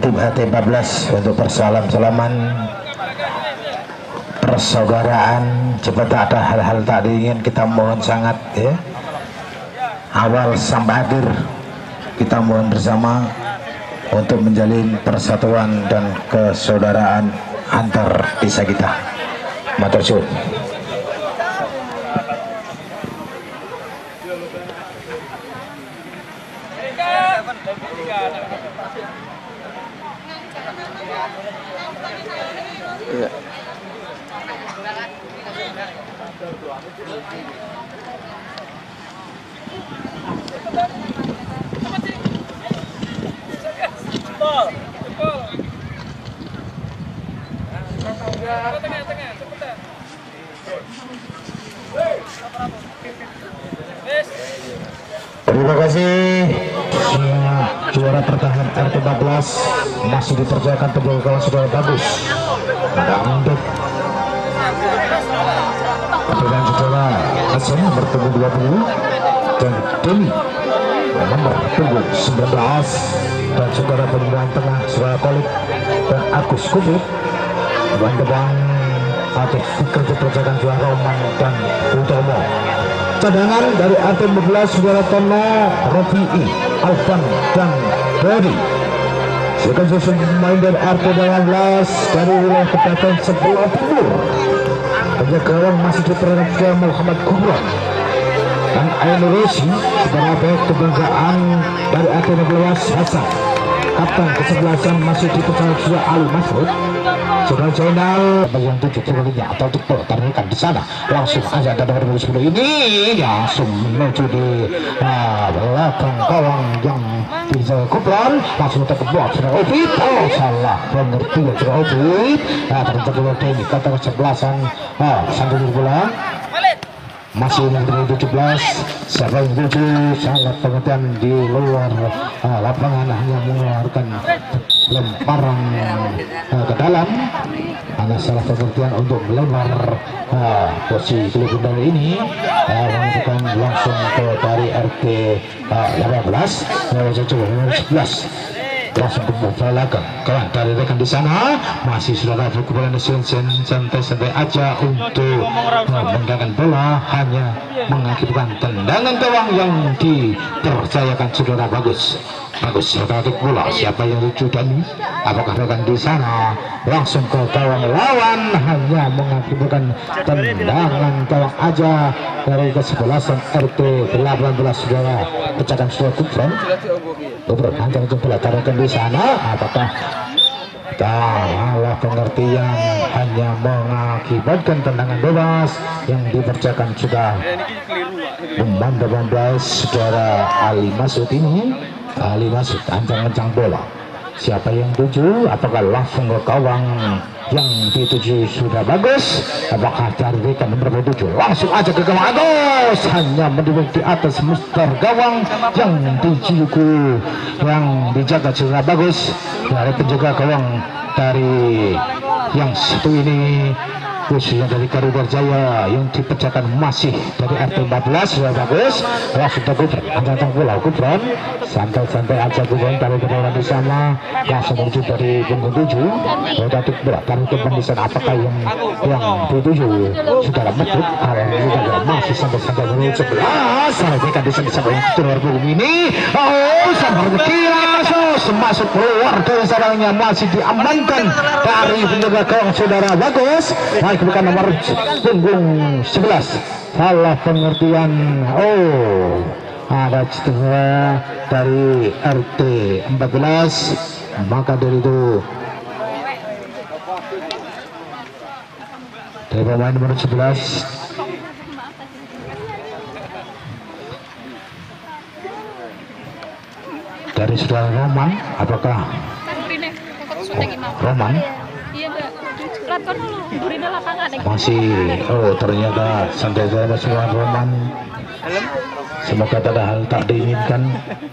tim HT14 untuk persalam-salaman persaudaraan. Jika tak ada hal-hal tak diingin, kita mohon sangat ya, awal sampai akhir kita mohon bersama untuk menjalin persatuan dan kesaudaraan antar desa kita. Matur suwun. Iya. Terima kasih. Juara pertahanan RT14 masih dipercayakan penjaga gawang saudara bagus. Ada untuk dengan saudara Hasan nomor punggung 20 dan Demi nomor punggung 19 dan saudara penyerang tengah saudara Kolit dan Agus Kubit. Teman-teman atau Fikri dipercayakan juara Roman dan Utomo. Cadangan dari RT14 saudara Tono, Rofi'i, Alvan dan Dodi. Silakan susun pemain dari RT12 dari wilayah Kabupaten Sebelah Timur. Penjaga gawang masih diperoleh Muhammad Kubron dan Ainul Rosi sebagai kebanggaan dari RT12 Hasan. Kapten kesebelasan masih dipercaya Ali Masrud. Saudara channel yang 7 kilonya atau untuk pertandingan di sana langsung aja ada nomor 10 ini langsung menuju di belakang gawang yang bisa Kubron langsung terkebut sudah Obit. Oh salah pengerti sudah Obit. Terjadi Demi kata kesebelasan sambil bola masih nomor 17 siapa yang tuju sangat pengertian di luar lapangan hanya mengeluarkan lemparan ke dalam hanya salah pengertian untuk melempar posisi kelihatan ini menunjukkan langsung ke dari RT 18 nomor 11 langsung kembali kawan dari rekan di sana masih saudara kemudian santai-santai aja untuk mengganggu bola hanya mengakibatkan tendangan gawang yang dipercayakan saudara bagus saudara bola siapa yang lucu dan apakah rekan di sana langsung ke gawang lawan hanya mengakibatkan tendangan gawang aja dari kesebelasan RT 18 saudara pecahkan saudara Kubron hancur bola taruhkan di sana apakah salah pengertian hanya mengakibatkan tendangan bebas yang dipercayakan sudah umpan 18 saudara Ali Masud ini. Ali Masud ancang-ancang bola siapa yang tuju apakah langsung ke gawang yang dituju sudah bagus apakah dari rekan nomor 7 langsung aja ke gawang Agus hanya menduduk di atas muster gawang yang dituju yang dijaga sudah bagus dari penjaga gawang dari yang satu ini khususnya dari Koridor Jaya yang dipecahkan masih dari RT14 sudah bagus langsung ke Kubron ancang bola Kubron santai-santai aja Kubron dari bola di sana langsung menuju dari punggung 7 bola bola taruh ke di sana apakah yang dituju saudara Medut masih santai-santai menuju 11 salah di sana sampai yang keluar punggung ini sampai berkilas masuk keluar dari sarangnya masih diamankan dari penjaga gawang saudara bagus bukan nomor punggung 11 salah pengertian ada cedera dari RT 14 maka dari itu dari pemain nomor 11 dari saudara Roman apakah Roman masih ternyata santai-santai masih Roman semoga tak ada hal tak diinginkan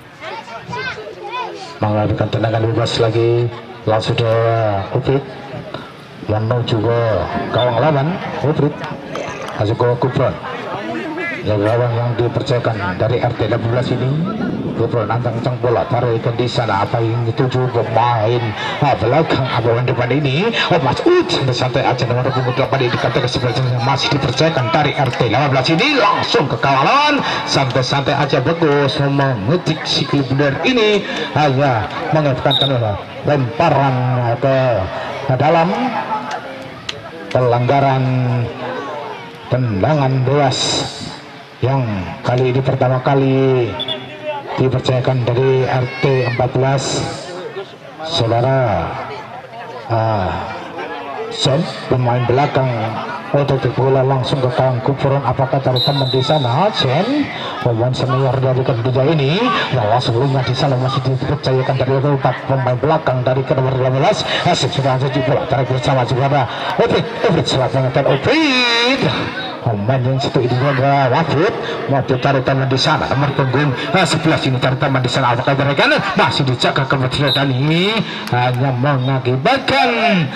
mengalami tendangan bebas lagi langsung saudara Ubrit menuju ke gawang lawan Ubrit masuk ke Kubron yang gawang yang dipercayakan dari RT 18 ini Gubernur nantang bola tarikan di sana apa yang dituju pemain belakang abawan depan ini. Mas Ud santai aja nomor punggung 8 ini dikatakan sebenarnya masih dipercayakan dari RT 15 ini langsung ke kawalan santai-santai aja bagus mengetik si benar ini hanya mengetikkan lemparan ke dalam pelanggaran tendangan bebas yang kali ini pertama kali dipercayakan dari RT 14 saudara Sen pemain belakang untuk bola langsung ke kawan Kupuran. Apakah cari teman di sana Sen pemain senior dari kedua ini langsung lima di sana masih dipercayakan dari pemain belakang dari nomor 15 asik sudah saja bola tarik bersama juga Oprit selatan Oprit pemain yang situ ini adalah Wafud cari teman di sana nomor punggung 11 ini cari teman di sana. Apakah mereka masih dijaga kemudian ini hanya mengakibatkan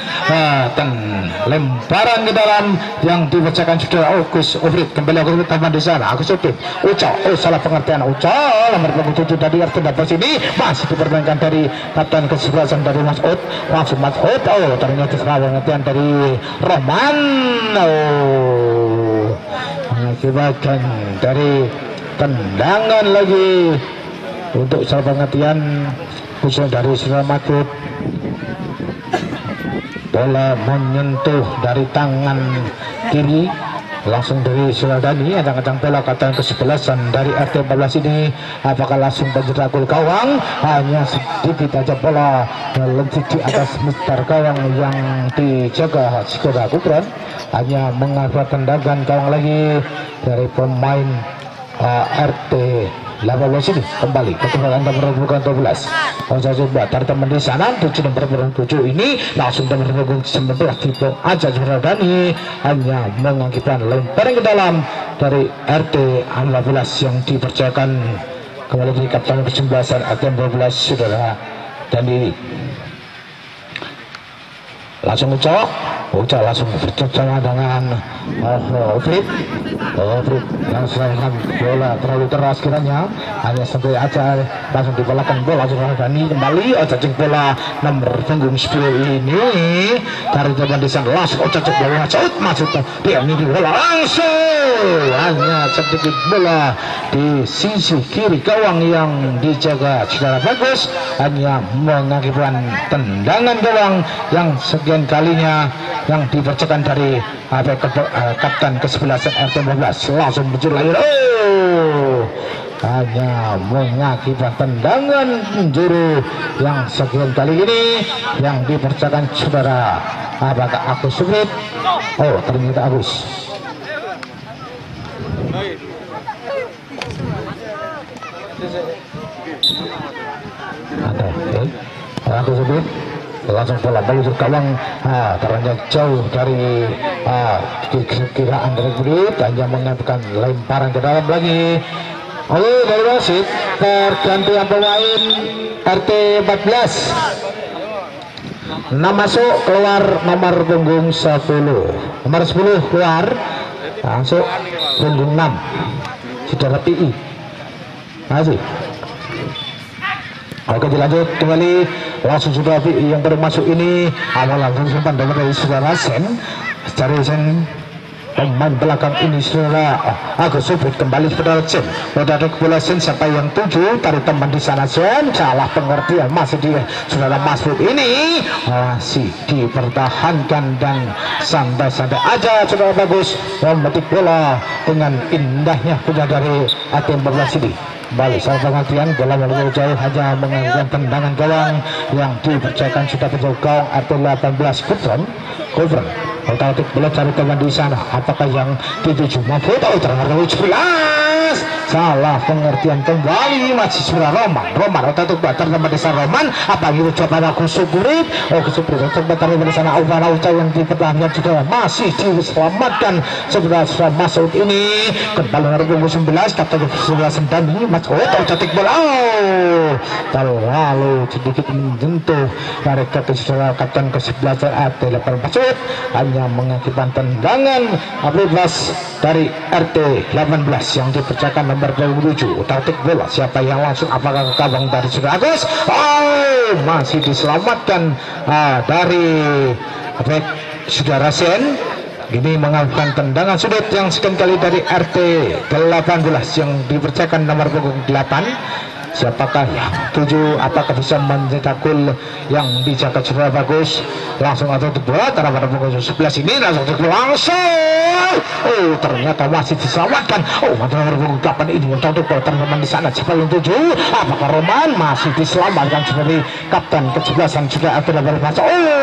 lemparan ke dalam yang dibacakan sudah Agus Ufrit kembali ke teman di sana. Agus Ufrit salah pengertian nomor punggung 7 dari RT dapat sini masih dipermainkan dari kapten kesebelasan dari Mas Ud langsung Mas Ud ternyata salah pengertian dari Roman mengakibatkan dari tendangan lagi untuk salah pengertian khusus dari Selamatut. Bola menyentuh dari tangan kiri langsung dari Suradani. Adang-adang bola kata ke-11 dari RT 14 ini apakah langsung berjerakul gawang hanya sedikit aja bola lentik di atas mister gawang yang dijaga Skoda Kupron hanya mengakibatkan tendangan gawang lagi dari pemain RT 18 ini kembali ke tembakan nomor 12. Saya coba dari teman di sana 7 nomor 7 ini langsung nomor 19 tipe aja Suradani hanya mengakibatkan lemparan ke dalam dari RT 15 yang dipercayakan kembali di kapten nomor 19 RT 12 saudara dan ini langsung ucap langsung bercocok dengan Oprit yang serangan bola terlalu keras kiranya hanya sampai aja langsung dibalakan bola Suradani kembali cacing bola nomor punggung 10 ini dari teman di sana langsung cacing bola masuk dia ini bola langsung hanya sedikit bola di sisi kiri gawang yang dijaga secara bagus hanya mengakibatkan tendangan gawang yang sekian kalinya yang dibacakan dari kapten ke-11 RT 15 langsung muncul lagi hanya mengakibatkan tendangan penjuru yang sekian kali ini yang dipercayakan saudara apakah Agus Subrit ternyata Agus Agus Subrit langsung bola balik ke gawang karena jauh dari kiraan dari Burit hanya mengakibatkan lemparan ke dalam lagi. Oke dari wasit pergantian pemain RT 14 masuk keluar nomor punggung 10 nomor 10 keluar masuk punggung 6 saudara PI masih. Oke dilanjut kembali langsung sudah yang baru masuk ini awal langsung sempat dari saudara Sen cari Sen pemain belakang ini saudara Agus Subrit kembali saudara Sen udah ada bola Sen siapa yang 7 tarik teman di sana Sen salah pengertian masih di saudara Masud ini masih dipertahankan dan santai-santai aja saudara bagus memetik bola dengan indahnya punya dari ATM 14 ini balik salah pengertian bola melalui jauh hanya mengajukan tendangan gawang yang dipercayakan sudah penjauh gawang RT 18 Kupron otomatis bola cari teman di sana apakah yang dituju Mahfud terlalu 11 salah pengertian kembali masih sudah Roman otomatis batar teman di sana Roman apa yang ucapan Agus Subrit otomatis batar di sana Auvana Uca yang dipertahankan sudah masih diselamatkan sudah masuk ini kembali nomor 19 kapten sudah sendani Mas cantik bola terlalu sedikit menyentuh dari kapten ke-11 RT 18 hanya mengakibatkan tendangan bebas dari RT 18 yang dipercayakan nomor 27 taktik bola siapa yang langsung apakah ke gawang dari Saudara Agus. Masih diselamatkan dari back Saudara Sen. Ini mengalahkan tendangan sudut yang sekian kali dari RT 18 yang dipercayakan nomor punggung 8. Siapakah yang 7, apakah bisa mencetak gol yang dijaga sudah bagus, langsung atau dibuat pada punggung 11 ini langsung ternyata masih diselamatkan. Nomor punggung 8 ini untuk teman-teman di sana. Siapa yang 7, apakah Roman masih diselamatkan sebagai kapten ke-11 juga atau dapat masuk.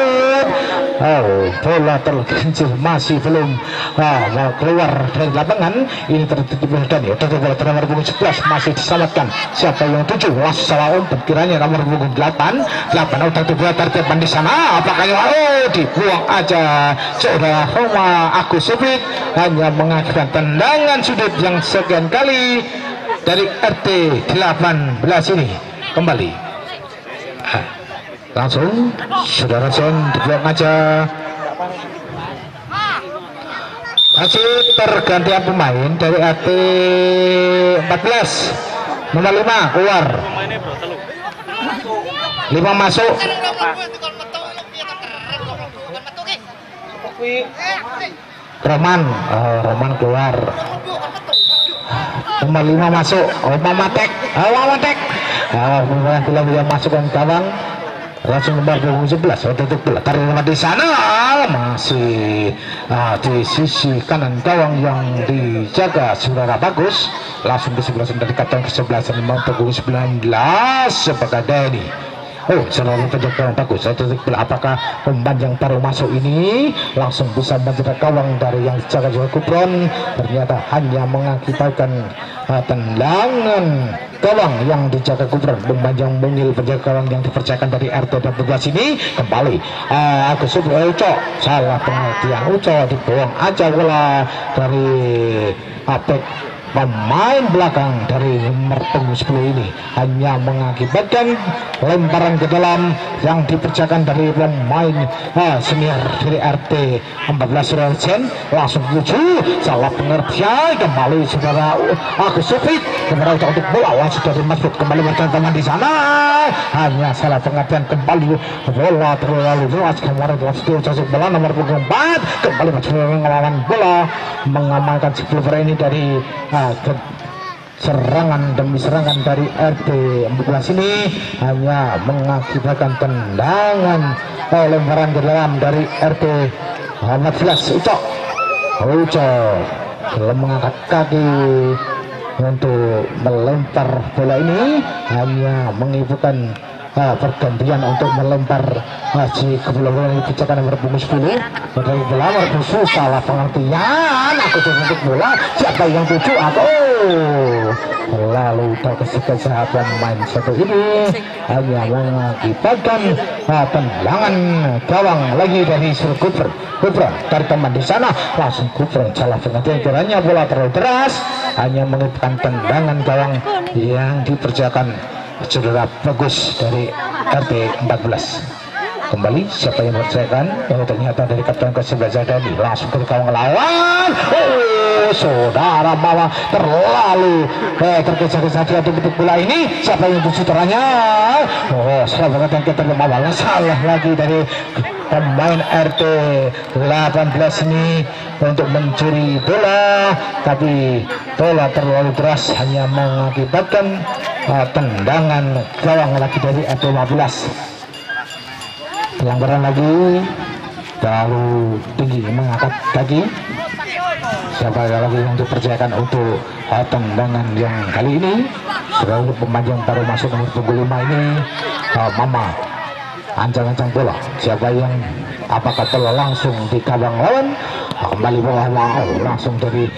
Bola tergelincir masih belum keluar dari lapangan. Ini tertutup dan ya bola nomor punggung 11 masih diselamatkan. Siapa yang 7 langsung salah umpan kiranya nomor punggung 8 untuk bola tertipan di sana. Apakah dibuang aja Saudara Roma Agus Supit, hanya mengakibatkan tendangan sudut yang sekian kali dari RT 18 ini. Kembali langsung Saudara Sen dibuang aja. Masih pergantian pemain dari RT 14 nomor 5 keluar, 5 masuk. Roman keluar, nomor 5 masuk. Mamatek yang masukkan gawang langsung nomor 11 untuk bola tarik di sana masih di sisi kanan gawang yang dijaga Saudara Bagus. Langsung ke 11 dari kapten ke-11 nomor punggung 19 sebagai Denny. Selalu penjaga bagus. Apakah pemain yang baru masuk ini langsung bisa mencetak gawang dari yang dijaga juga Kupron? Ternyata hanya mengakibatkan tendangan gawang yang dijaga Kupron. Pemain yang mengil penjaga gawang yang dipercayakan dari RT 12 ini kembali Agus Uco, salah pengertian Uco, dibuang aja bola dari pemain belakang dari nomor punggung 10 ini, hanya mengakibatkan lemparan ke dalam yang dipercayakan dari pemain senior dari RT 14 Sen. Langsung 7 salah pengertian kembali Saudara Agus Supit kembali untuk bola langsung dari Masud kembali berteman di sana, hanya salah pengertian kembali bola terlalu jelas kemarin langsung masuk bola nomor punggung 4 kembali melawan bola mengamankan si Silver ini dari serangan demi serangan dari RT 14 ini, hanya mengakibatkan tendangan lemparan ke dalam dari RT 14. Uco belum mengangkat kaki untuk melempar bola ini, hanya mengibukan pergantian untuk melempar si bola yang dipercayakan nomor punggung 10 dari bola nomor 10 salah pengertian. Aku untuk bola siapa yang 7 lalu kesehatan main satu ini hanya mengakibatkan tendangan gawang lagi dari Kupron dari teman di sana. Langsung Kupron salah pengertian kiranya bola terlalu deras, hanya mengakibatkan tendangan gawang yang dipercayakan Saudara Bagus dari RT 14. Kembali siapa yang mempercayakan? Ternyata dari kapten ke-11 Dani langsung ke gawang lawan. Saudara bawa terlalu tergesa-gesa untuk bola ini. Siapa yang sutranya? Salah banget yang kita membawa, salah lagi dari pemain RT 18 ini untuk mencuri bola, tapi bola terlalu deras hanya mengakibatkan tendangan gawang lagi dari RT 15. Pelanggaran lagi terlalu tinggi, mengangkat kaki. Siapa lagi yang dipercayakan untuk tendangan yang kali ini? Selalu pemain yang baru masuk nomor punggung 5 ini, Mama ancang-ancang bola. Siapa yang apakah bola langsung di gawang lawan? Kembali bola langsung dari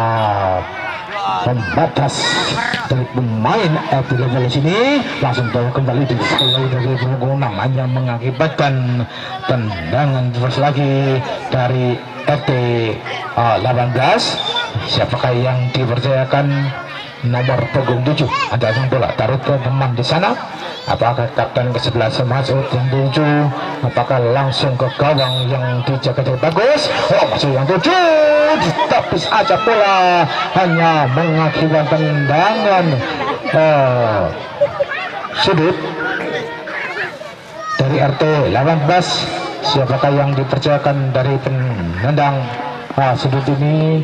pembatas dari pemain di sini langsung kembali di dari punggung 6, hanya mengakibatkan tendangan terus lagi dari RT 18. Siapakah yang dipercayakan nomor punggung 7? Ada yang bola taruh ke teman di sana. Apakah kapten ke-11 masuk yang 7? Apakah langsung ke gawang yang dijaga dari Bagus? Masuk yang 7 ditepis aja bola, hanya mengakibatkan tendangan sudut dari RT 18. Siapakah yang dipercayakan dari penendang sudut ini?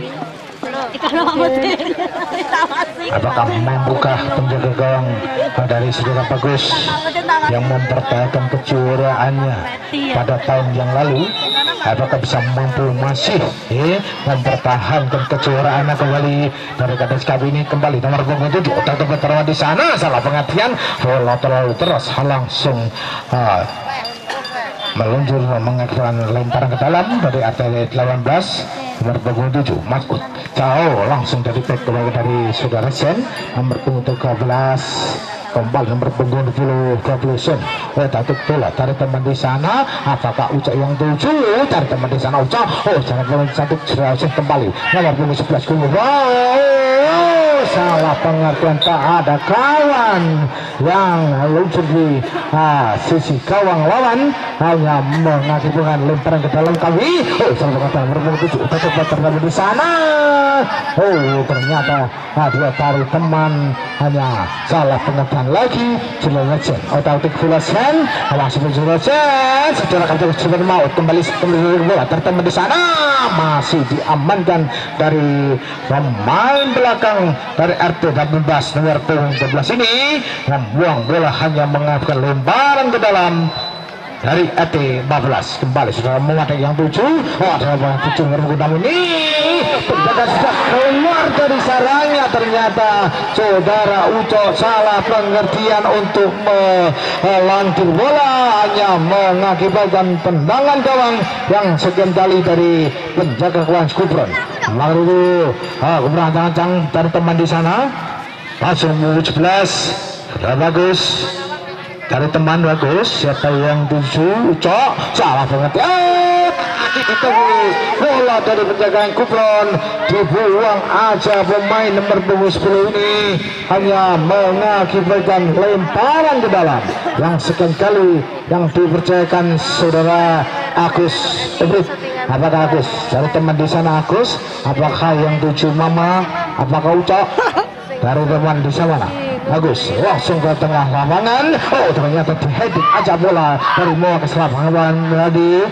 Apakah mampukah penjaga gawang dari saudara Bagus yang mempertahankan kejuaraannya pada tahun yang lalu? Apakah bisa mampu masih mempertahankan kejuaraannya kembali dari Kades KB ini? Kembali nomor punggung 7 tetap di sana, salah pengertian, bola terlalu terus langsung meluncur mengakibatkan lemparan ke dalam dari RT 18 nomor punggung 7 Masud jauh langsung dari back kembali dari saudara Sen nomor punggung 13 kembali nomor punggung 20 Sen datuk bola dari teman di sana. Apakah Ucok yang 7 dari teman di sana? Ucok jangan boleh satu Sen kembali nomor punggung 11 salah pengertian, tak ada kawan yang luncur di sisi gawang lawan, hanya mengakibatkan lemparan ke dalam kami. Salah pengertian nomor 7 tetap terdapat di sana. Ternyata dia tarik teman, hanya salah pengertian lagi. Jelasen otak Jelasen langsung Jelasen secara kapten maut kembali bola terteman di sana, masih diamankan dari pemain belakang dari RT 18 nomor 12 ini, membuang bola hanya mengakibatkan lemparan ke dalam dari RT 15. Kembali sudah memadai yang 7. Ada 7 nomor 6 ini penjaga sudah keluar dari sarangnya. Ternyata saudara Ucok salah pengertian untuk melantir bola, hanya mengakibatkan tendangan gawang yang sekian kali dari penjaga gawang Skupron. Lalu keberantakan dari teman di sana langsung 17 Bagus dari teman Bagus. Siapa yang 7? Ucok salah pengertian. Itu bola dari penjagaan Kupron dibuang aja pemain nomor punggung 10 ini, hanya mengakibatkan lemparan ke dalam yang sekian kali yang dipercayakan saudara Agus Ibrit. Apakah Agus dari teman di sana? Agus, apakah yang 7 Mama? Apakah Ucok dari teman di sana? Bagus langsung ke tengah lapangan. Ternyata di heading aja bola dari mau ke lapangan dari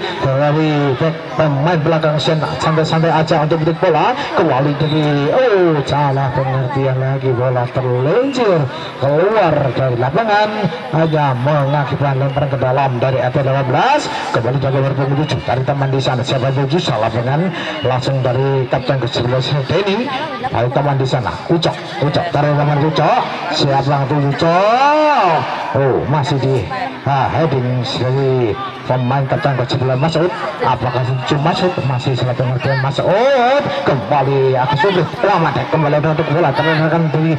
pemain belakang Sen, santai-santai aja untuk betik bola kembali dari salah pengertian lagi, bola terlencur keluar dari lapangan, hanya mengakibatkan lemparan ke dalam dari RT 18. Kembali jaga berpunggung 7 dari teman di sana. Siapa 7? Salah dengan langsung dari kapten ke-11 Denny dari teman di sana. Ucok dari teman Ucok. Siapa yang 7 Ucok? Masih di heading dari pemain kapten ke-11 Masud. Apakah 7 Masud? Masih salah pengertian Masud. Kembali aku sulit kembali untuk bola terletakkan di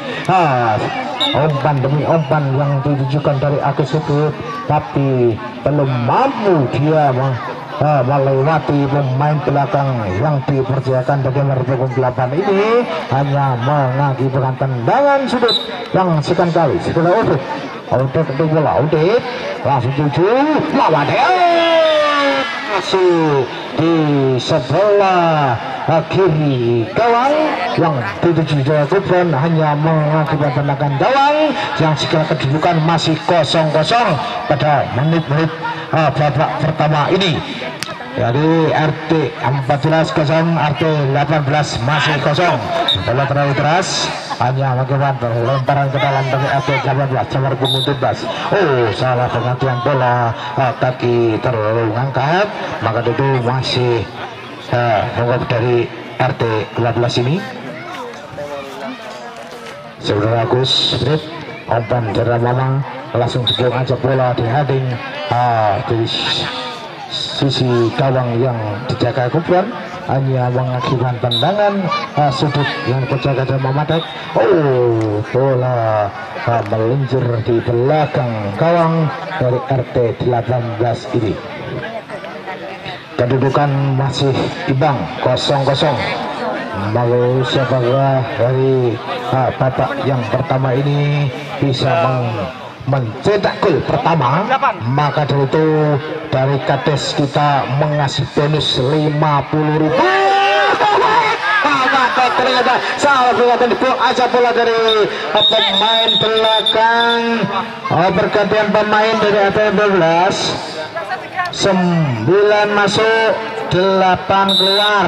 umpan demi umpan yang ditujukan dari aku sulit, tapi belum mampu dia melewati pemain belakang yang dipercayakan bagi nomor 8 ini, hanya mengakibatkan tendangan sudut yang sekian kali setelah Udit untuk bola. Udit langsung 7 lawan masuk di sebelah kiri gawang yang dituju Jawa Kupron, hanya mengakibatkan tendangan gawang yang segala kedudukan masih 0-0 pada menit-menit babak pertama ini. Jadi RT 14 kosong, RT 18 masih kosong. Bola terlalu keras, hanya mengakibatkan lemparan ke dalam dari RT 18 nomor punggung 17. Salah pengertian bola, kaki terlalu ngangkat, maka itu masih menggol dari RT 12 ini. Saudara Agus Brit umpan dari Mama langsung dibuang aja bola di heading dari sisi gawang yang dijaga Kupron, hanya mengakibatkan tendangan sudut yang dijaga dari Mamadek. Bola meluncur di belakang gawang dari RT 18 ini. Kedudukan masih imbang 0-0. Lalu siapakah dari babak yang pertama ini bisa mencetak gol pertama, maka dari itu dari Kades kita mengasih bonus 50.000. ternyata salah peringatan dibuang aja bola dari pemain belakang. Pergantian pemain dari RT 12. 9 masuk, 8 keluar.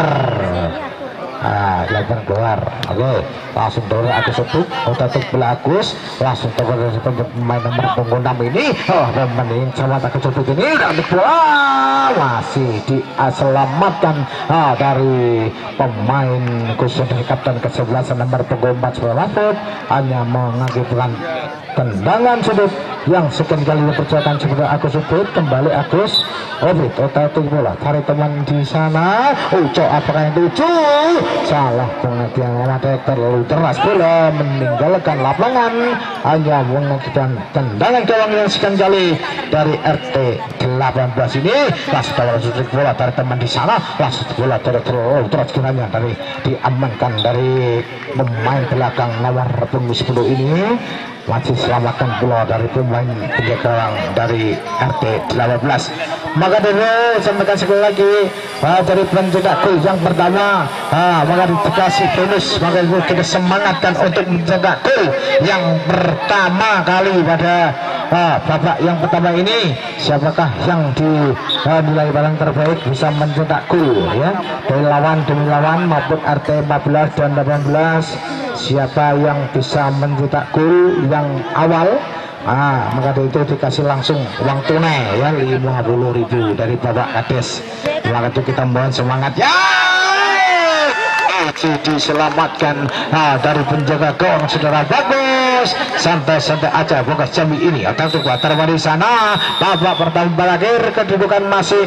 8 keluar. Oke, langsung dorong Agus untuk otak bola Agus, langsung dari pemain nomor punggung 6 ini. Pemain sama Agus untuk ini dan bola masih diselamatkan dari pemain khusus dari kapten ke-11 nomor punggung 4 Mahfud, hanya mengakibatkan tendangan sudut yang sekian kali diperjuangkan sebenarnya Agus Ubud. Kembali Agus Ubud otak bola cari teman di sana. Ucok apakah yang tuju? Salah pengertian Matek terlalu deras, bola meninggalkan lapangan, hanya mengakibatkan tendangan gawang yang sekian kali dari RT 18 ini. Langsung sudut bola dari teman di sana, langsung bola terus kiranya dari diamankan dari pemain belakang nomor punggung 10 ini. Masih selamatkan bola dari pemain penjaga gawang dari RT 18. Maka dulu sampaikan sekali lagi dari pencetak gol yang pertama, maka dikasih bonus, maka itu kita semangatkan untuk mencetak gol yang pertama kali pada babak yang pertama ini. Siapakah yang dinilai paling terbaik bisa mencetak gol ya dari lawan demi lawan maupun RT 14 dan 18. Siapa yang bisa mencetak gol yang awal, maka itu dikasih langsung uang tunai ya 50.000 dari Bapak Kades. Maka itu kita mohon semangat ya. Diselamatkan dari penjaga gawang saudara. Bagus, santai-santai aja Bogas Jambi ini. Atau tuh kuatar di sana. Babak pertama berakhir, kedudukan masih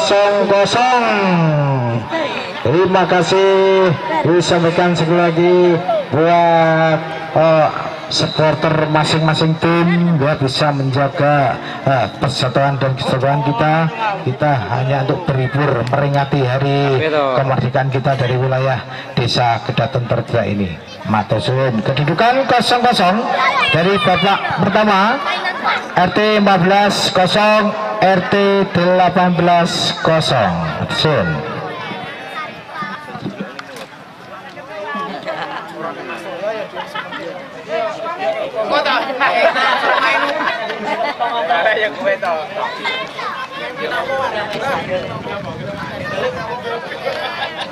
0-0. Terima kasih disampaikan sekali lagi buat supporter masing-masing tim ya, bisa menjaga persatuan dan kesatuan kita hanya untuk berhibur meringati hari kemerdekaan kita dari wilayah desa Kedaton Terja ini. Matosun kedudukan 0-0 dari babak pertama. RT 14 0, RT 18 0. Sun yang gue tau.